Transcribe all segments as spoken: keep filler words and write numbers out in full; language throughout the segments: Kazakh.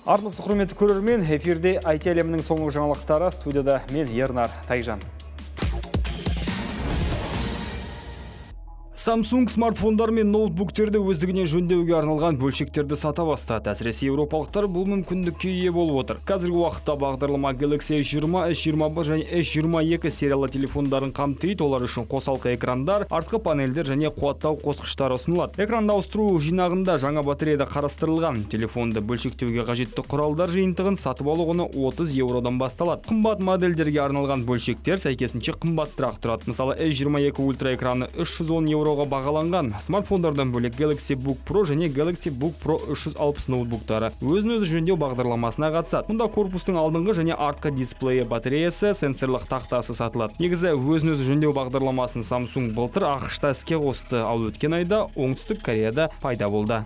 Армысыз құрметті көрермен, эфирде ай ти әлемінің соңғы жаңалықтары, студияда мен Ернар Тайжан. Samsung смартфондар мен ноутбуктерді өздігіне жөндеуге арналған бөлшектерді сата бастады. Әсіресе еуропалықтар бұл мүмкіндікке ие болып отыр. Қазіргі уақытта бағдарлама Galaxy эс жиырма, эс жиырма бір және эс жиырма екі сериялы телефондарын қамтиды. Олар үшін қосалқы экрандар, артқы панельдер және қуаттау қосқыштары ұсынылады. Экранды ауыстыру жинағында жаңа батареяда қарастырылған. Телефонды бөлшектеуге қажетті құралдар жиынтығын сатып алу құны отыз еуродан басталады. Қымбат модельдерге арналған бөлшектер сәйкесінше қымбатырақ тұрады. Мысалы, эс жиырма екі ультра экраны үш жүз он еуро бағаланған. Смартфондардан бөлек Galaxy Book Pro және Galaxy Book Pro үш жүз алпыс ноутбуктары өзін-өзі жөндеу бағдарламасына қатысады. Мұнда корпустың алдыңғы және артқы дисплейі, батареясы, сенсорлық тақтасы сатылады. Негізі өзін-өзі жөндеу бағдарламасын Samsung былтыр ақш-та іске қосты, ал өткен айда Оңтүстік Кореяда пайда болды.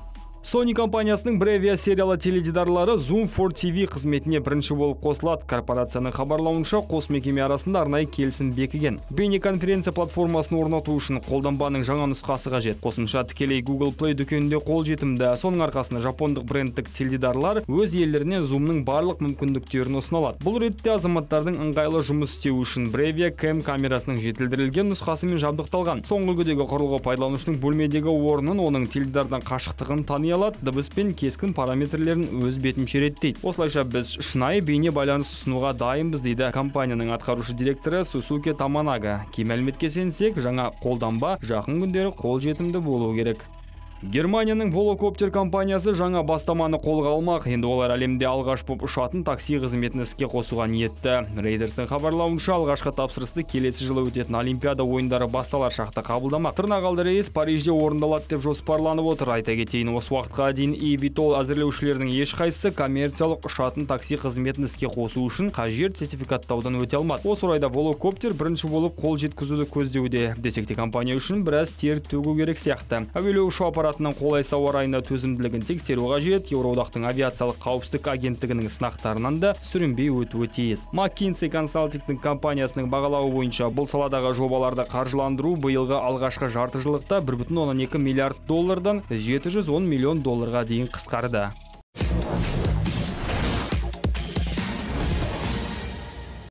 Sony компаниясының Bravia сериялы теледидарлары Zoom фор ти ви қызметіне бірінші болып қосылады. Корпорацияның хабарлауынша қос мекеме арасында арнайы келісім бекіген. Бейнеконференция платформасын орнату үшін қолданбаның жаңа нұсқасы қажет. Қосымша тікелей Google Play дүкенінде қолжетімді. Соның арқасында жапондық брендтік теледидарлар өз елдеріне Zoom-ның барлық мүмкіндіктерін ұсыналады. Бұл ретте азаматтардың ыңғайлы жұмыс істеу үшін Bravia Cam камерасының жетілдірілген нұсқасымен жабдықталған. Соңғы үлгідегі құрылғы пайдаланушының бөлмедегі орнын, оның теледидардан қашықтығын тани алады, дыбыс пен кескін параметрлерін өз бетінше реттейді. Осылайша біз шынайы бейне байланыс ұсынуға дайынбыз, дейді компанияның атқарушы директоры Сусуке Таманага. Кей мәліметке сенсек, жаңа қолданба жақын күндері қолжетімді болуы керек. Германияның Volocopter компаниясы жаңа бастаманы қолға алмақ. Енді олар әлемде алғаш боп ұшатын такси қызметін іске қосуға ниетті. Рейдерстің хабарлауынша алғашқы тапсырысты келесі жылы өтетін Олимпиада ойындары басталар шақта қабылдамақ. Тырнақалды рейс Парижде орындалады деп жоспарланып отыр. Айта кетейін, осы уақытқа дейін eVTOL әзірлеушілердің ешқайсысы коммерциялық ұшатын такси қызметін іске қосу үшін қажет сертификаттаудан өте алмады. Осы орайда Volocopter бірінші болып қол жеткізуді көздеуде. Десек те компания үшін біраз тер төгу керек сияқты. Әуелі ұшу аппаратының қолайса ауа райына төзімділігін тексеру қажет. Еуроодақтың авиациялық қауіпсіздік агенттігінің сынақтарынан да сүрінбей өтуі тиіс. McKinsey консалтингтің компаниясының бағалауы бойынша бұл саладағы жобаларды қаржыландыру биылғы алғашқы жарты жылдықта бір бүтін оннан екі миллиард доллардан жеті жүз он миллион долларға дейін қысқарды.